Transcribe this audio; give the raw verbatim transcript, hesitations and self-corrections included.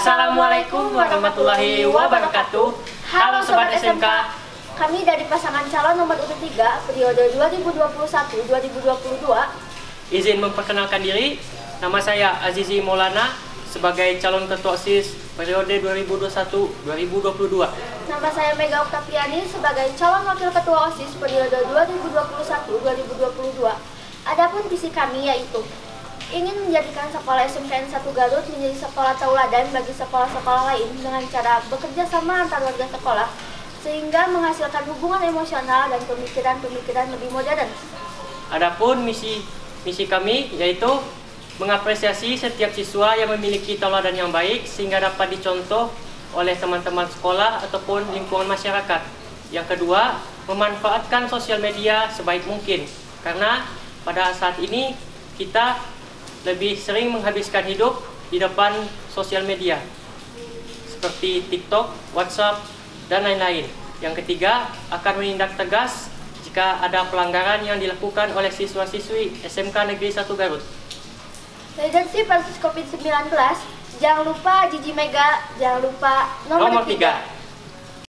Assalamualaikum warahmatullahi wabarakatuh. Halo Sobat S M K. Kami dari pasangan calon nomor urut tiga periode dua ribu dua puluh satu dua ribu dua puluh dua. Izin memperkenalkan diri, nama saya Azizi Maulana sebagai calon ketua OSIS periode dua ribu dua puluh satu dua ribu dua puluh dua. Nama saya Mega Oktaviani sebagai calon wakil ketua OSIS periode dua ribu dua puluh satu dua ribu dua puluh dua. Adapun visi kami yaitu ingin menjadikan sekolah S M K N satu Garut menjadi sekolah tauladan bagi sekolah-sekolah lain dengan cara bekerja sama antar warga sekolah sehingga menghasilkan hubungan emosional dan pemikiran-pemikiran lebih modern. Adapun misi misi kami yaitu mengapresiasi setiap siswa yang memiliki tauladan yang baik sehingga dapat dicontoh oleh teman-teman sekolah ataupun lingkungan masyarakat. Yang kedua, memanfaatkan sosial media sebaik mungkin karena pada saat ini kita lebih sering menghabiskan hidup di depan sosial media seperti TikTok, WhatsApp, dan lain-lain. Yang ketiga, akan menindak tegas jika ada pelanggaran yang dilakukan oleh siswa-siswi S M K Negeri satu Garut. Leadership versus COVID sembilan belas, jangan lupa Gigi Mega, jangan lupa nomor, Nomor tiga.